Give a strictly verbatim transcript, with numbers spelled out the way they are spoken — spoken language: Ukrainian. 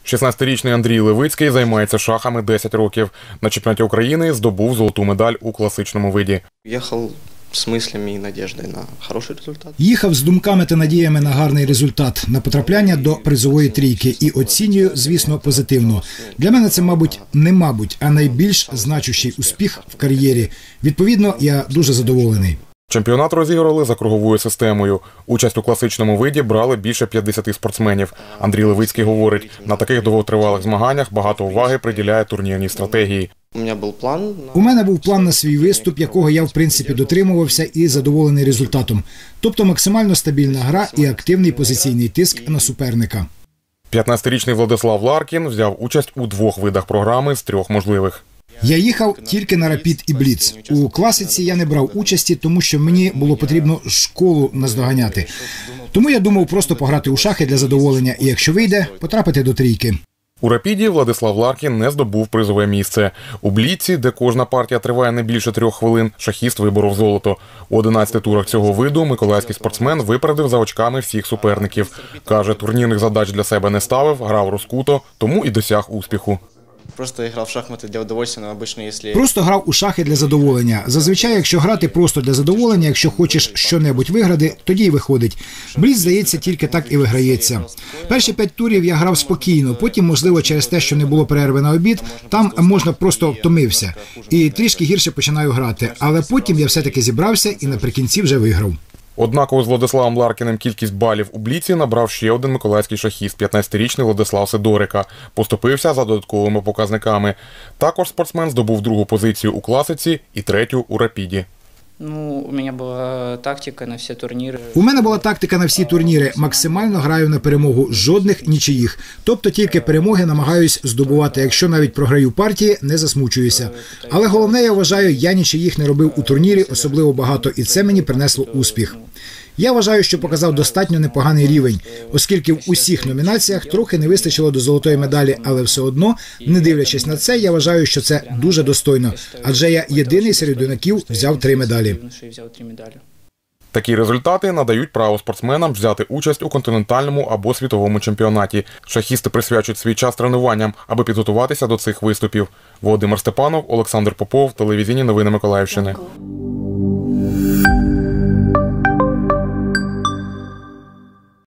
шістнадцятирічний Андрій Левицький займається шахами десять років. На чемпіонаті України здобув золоту медаль у класичному виді. Їхав з мислями і надією на хороший результат. Їхав з думками та надіями на гарний результат, на потрапляння до призової трійки і оцінюю, звісно, позитивно. Для мене це, мабуть, не мабуть, а найбільш значущий успіх в кар'єрі. Відповідно, я дуже задоволений. Чемпіонат розіграли за круговою системою. Участь у класичному виді брали більше п'ятдесят спортсменів. Андрій Левицький говорить, на таких довготривалих змаганнях багато уваги приділяє турнірній стратегії. У мене був план. У мене був план на свій виступ, якого я, в принципі, дотримувався і задоволений результатом. Тобто максимально стабільна гра і активний позиційний тиск на суперника. п'ятнадцятирічний Владислав Ларкін взяв участь у двох видах програми з трьох можливих. Я їхав тільки на рапід і бліц. У класиці я не брав участі, тому що мені було потрібно школу наздоганяти. Тому я думав просто пограти у шахи для задоволення і, якщо вийде, потрапити до трійки. У рапіді Владислав Ларкін не здобув призове місце. У бліці, де кожна партія триває не більше трьох хвилин, шахіст виборов золото. У одинадцяти турах цього виду миколаївський спортсмен випередив за очками всіх суперників. Каже, турнірних задач для себе не ставив, грав розкуто, тому і досяг успіху. Просто грав в шахмати для удовольствия, але обично, якщо... Просто грав у шахи для задоволення. Зазвичай, якщо грати просто для задоволення, якщо хочеш що-небудь виграти, тоді й виходить. Бліц, здається, тільки так і виграється. Перші п'ять турів я грав спокійно, потім, можливо, через те, що не було перерви на обід, там можна просто втомився. І трішки гірше починаю грати. Але потім я все-таки зібрався і наприкінці вже виграв. Однаково з Владиславом Ларкіним кількість балів у бліці набрав ще один миколаївський шахіст – п'ятнадцятирічний Владислав Сидорика. Поступився за додатковими показниками. Також спортсмен здобув другу позицію у класиці і третю у рапіді. Ну, у мене була тактика на всі турніри. У мене була тактика на всі турніри. Максимально граю на перемогу, жодних нічиїх. Тобто тільки перемоги намагаюсь здобувати. Якщо навіть програю партії, не засмучуюся. Але головне, я вважаю, я нічиїх не робив у турнірі особливо багато, і це мені принесло успіх. Я вважаю, що показав достатньо непоганий рівень, оскільки в усіх номінаціях трохи не вистачило до золотої медалі, але все одно, не дивлячись на це, я вважаю, що це дуже достойно, адже я єдиний серед юнаків взяв три медалі. Такі результати надають право спортсменам взяти участь у континентальному або світовому чемпіонаті. Шахісти присвячують свій час тренуванням, аби підготуватися до цих виступів. Володимир Степанов, Олександр Попов, телевізійні новини Миколаївщини.